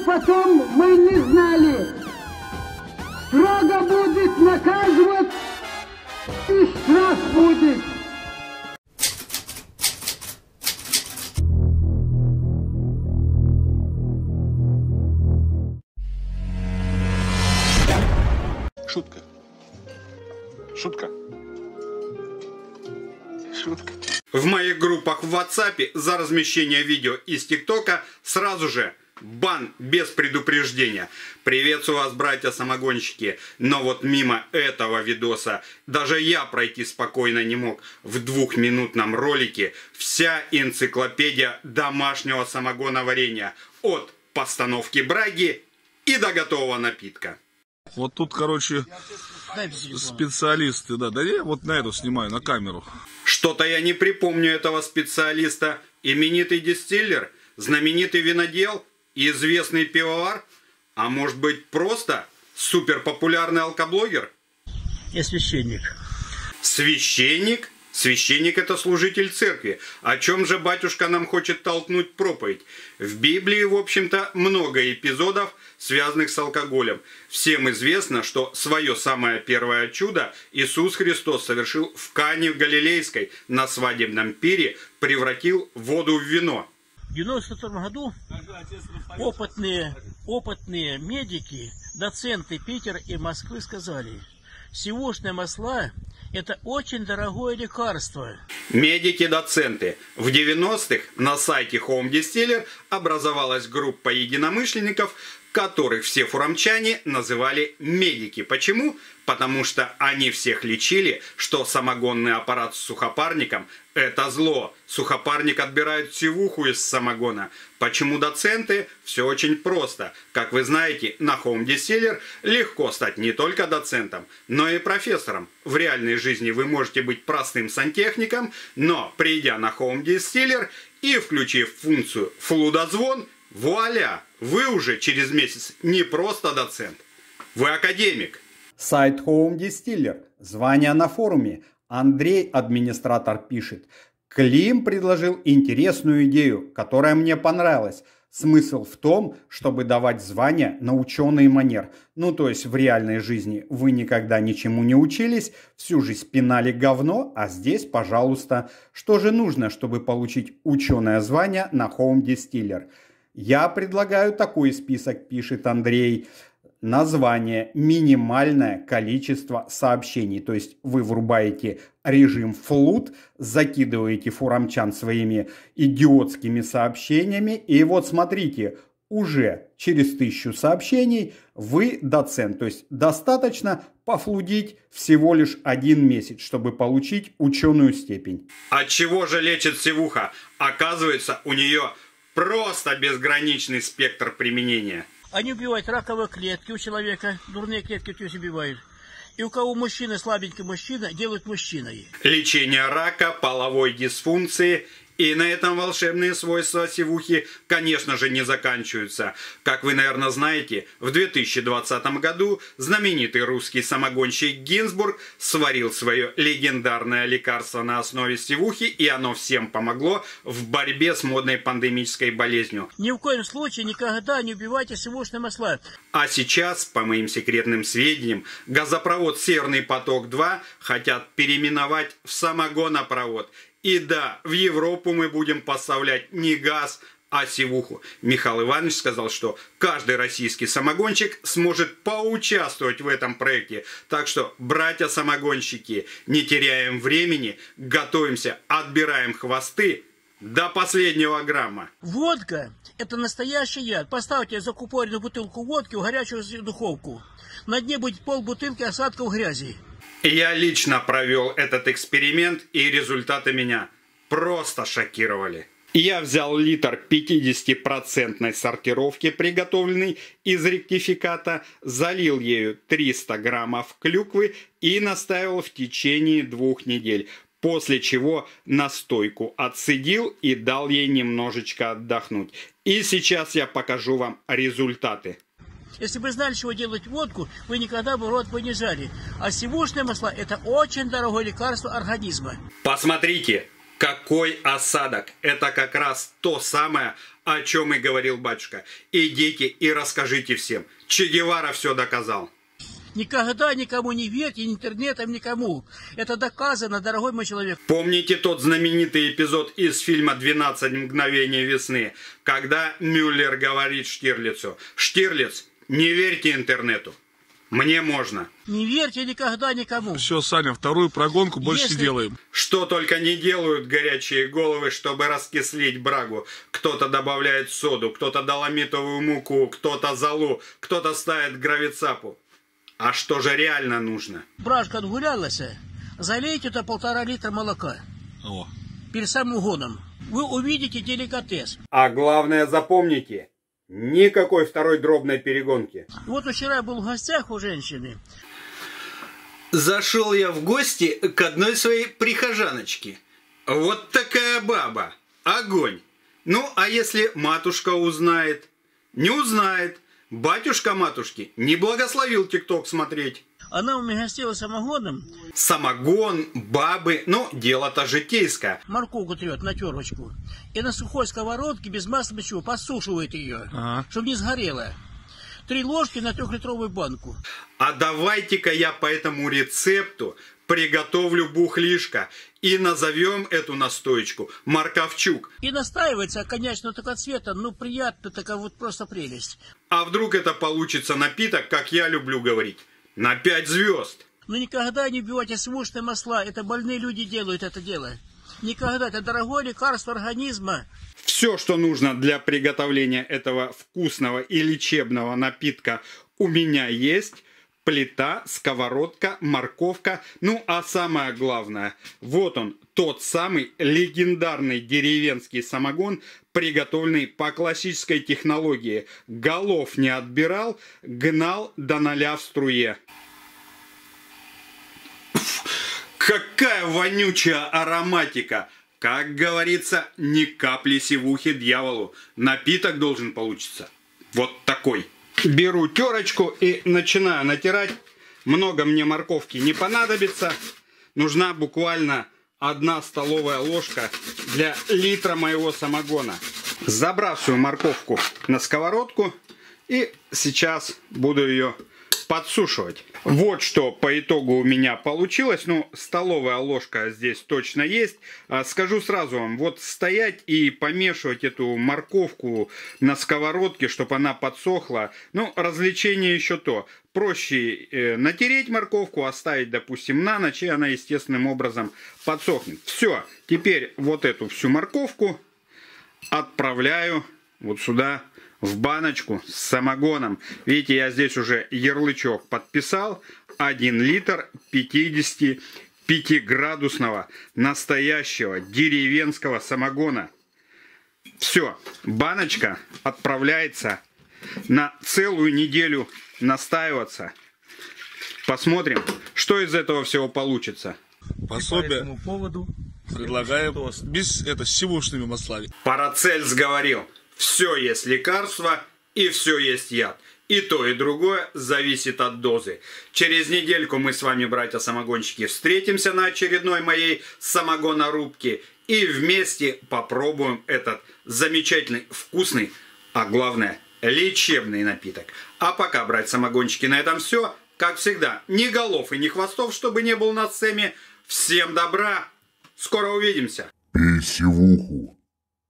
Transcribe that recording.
потом мы не знали. Строго будет наказывать и штраф будет. Шутка. Шутка. Шутка. В моих группах в WhatsApp за размещение видео из ТикТока сразу же бан без предупреждения. Приветствую вас, братья-самогонщики. Но вот мимо этого видоса даже я пройти спокойно не мог. В 2-минутном ролике вся энциклопедия домашнего самогоноварения. От постановки браги и до готового напитка. Вот тут, короче, специалисты, да я вот на эту снимаю, на камеру. Что-то я не припомню этого специалиста. Именитый дистиллер, знаменитый винодел, известный пивовар, а может быть просто суперпопулярный алкоблогер? Я священник. Священник? Священник — это служитель церкви. О чем же батюшка нам хочет толкнуть проповедь? В Библии, в общем-то, много эпизодов, связанных с алкоголем. Всем известно, что свое самое первое чудо Иисус Христос совершил в Кане в Галилейской на свадебном пире, превратил воду в вино. В 1992 году опытные медики, доценты Питера и Москвы сказали: сивушные масла – это очень дорогое лекарство. Медики-доценты. В 90-х на сайте Home Distiller образовалась группа единомышленников, которых все фурамчане называли медики. Почему? Потому что они всех лечили, что самогонный аппарат с сухопарником – это зло. Сухопарник отбирает сивуху из самогона. Почему доценты? Все очень просто. Как вы знаете, на Home Distiller легко стать не только доцентом, но и профессором. В реальной жизни вы можете быть простым сантехником, но придя на Home Distiller и включив функцию флудозвон, вуаля! Вы уже через месяц не просто доцент, вы академик. Сайт Home Distiller. Звание на форуме. Андрей, администратор, пишет: Клим предложил интересную идею, которая мне понравилась. Смысл в том, чтобы давать звания на ученый манер. Ну, то есть в реальной жизни вы никогда ничему не учились, всю жизнь пинали говно, а здесь, пожалуйста. Что же нужно, чтобы получить ученое звание на Home Distiller? Я предлагаю такой список, пишет Андрей. Название, минимальное количество сообщений. То есть вы врубаете режим флут, закидываете фурамчан своими идиотскими сообщениями. И вот смотрите, уже через 1000 сообщений вы доцент. То есть достаточно пофлудить всего лишь 1 месяц, чтобы получить ученую степень. От чего же лечит сивуха? Оказывается, у нее просто безграничный спектр применения. Они убивают раковые клетки у человека, дурные клетки то есть убивают. И у кого мужчина, слабенький мужчина, делают мужчиной. Лечение рака, половой дисфункции. И на этом волшебные свойства сивухи, конечно же, не заканчиваются. Как вы, наверное, знаете, в 2020 году знаменитый русский самогонщик Гинзбург сварил свое легендарное лекарство на основе сивухи, и оно всем помогло в борьбе с модной пандемической болезнью. Ни в коем случае никогда не убивайте сивушные масла. А сейчас, по моим секретным сведениям, газопровод «Северный поток-2» хотят переименовать в самогонопровод. И да, в Европу мы будем поставлять не газ, а сивуху. Михаил Иванович сказал, что каждый российский самогонщик сможет поучаствовать в этом проекте. Так что, братья-самогонщики, не теряем времени, готовимся, отбираем хвосты до последнего грамма. Водка – это настоящий яд. Поставьте закупоренную бутылку водки в горячую духовку. На дне будет полбутылки осадков грязи. Я лично провел этот эксперимент, и результаты меня просто шокировали. Я взял литр 50% сортировки, приготовленной из ректификата, залил ею 300 граммов клюквы и наставил в течение 2 недель. После чего настойку отцедил и дал ей немножечко отдохнуть. И сейчас я покажу вам результаты. Если бы знали, чего делать водку, вы никогда бы рот бы не жали. А сивушные масла – это очень дорогое лекарство организма. Посмотрите, Какой осадок? Это как раз то самое, о чем и говорил батюшка. Идите и расскажите всем. Че Гевара все доказал. Никогда никому не верьте, ни интернетом, никому. Это доказано, дорогой мой человек. Помните тот знаменитый эпизод из фильма «12 мгновений весны», когда Мюллер говорит Штирлицу: «Штирлиц, не верьте интернету. Мне можно». Не верьте никогда никому. Все, Саня, вторую прогонку больше Если- не делаем. Что только не делают горячие головы, чтобы раскислить брагу. Кто-то добавляет соду, кто-то доломитовую муку, кто-то золу, кто-то ставит гравицапу. А что же реально нужно? Брашка отгулялась, залейте это 1,5 литра молока О. перед самым угоном. Вы увидите деликатес. А главное запомните, никакой второй дробной перегонки. Вот вчера я был в гостях у женщины. Зашел я в гости к одной своей прихожаночке. Вот такая баба. Огонь. Ну, а если матушка узнает? Не узнает. Батюшка матушки не благословил ТикТок смотреть. Она у меня гостила самогоном, Самогон, бабы, ну, дело-то житейское. морковку трет на терочку. И на сухой сковородке без масла без чего подсушивает ее, Ага. чтобы не сгорела. 3 ложки на 3-литровую банку. А давайте-ка я по этому рецепту приготовлю бухлишко и назовем эту настоечку морковчук. И настаивается коньячного такого цвета, ну приятно, такая вот просто прелесть. А вдруг это получится напиток, как я люблю говорить, на 5 звезд? Но никогда не пивайте сливочные масла, это больные люди делают это дело. Никогда, это дорогое лекарство организма. Все, что нужно для приготовления этого вкусного и лечебного напитка, у меня есть. Плита, сковородка, морковка. Ну, а самое главное, вот он, тот самый легендарный деревенский самогон, приготовленный по классической технологии. Голов не отбирал, гнал до 0 в струе. Какая вонючая ароматика! Как говорится, ни капли сивухи дьяволу. Напиток должен получиться вот такой. Беру терочку и начинаю натирать. Много мне морковки не понадобится. Нужна буквально 1 столовая ложка для литра моего самогона. Забрасываю морковку на сковородку и сейчас буду ее подсушивать. Вот что по итогу у меня получилось. Ну, столовая ложка здесь точно есть. Скажу сразу вам, вот стоять и помешивать эту морковку на сковородке, чтобы она подсохла, ну, развлечение еще то. Проще натереть морковку, оставить, допустим, на ночь, и она естественным образом подсохнет. Все, теперь вот эту всю морковку отправляю вот сюда, в баночку с самогоном. Видите, я здесь уже ярлычок подписал. 1 литр 55-градусного настоящего деревенского самогона. Все, баночка отправляется на целую неделю настаиваться. Посмотрим, что из этого всего получится. По Пособие этому поводу предлагаем без с сивушными маслами. Парацельс говорил: все есть лекарство и все есть яд. И то, и другое зависит от дозы. Через недельку мы с вами, братья-самогонщики, встретимся на очередной моей самогонорубке и вместе попробуем этот замечательный, вкусный, а главное, лечебный напиток. А пока, братья-самогонщики, на этом все. Как всегда, ни голов и ни хвостов, чтобы не было над всеми. Всем добра. Скоро увидимся. Пей сивуху.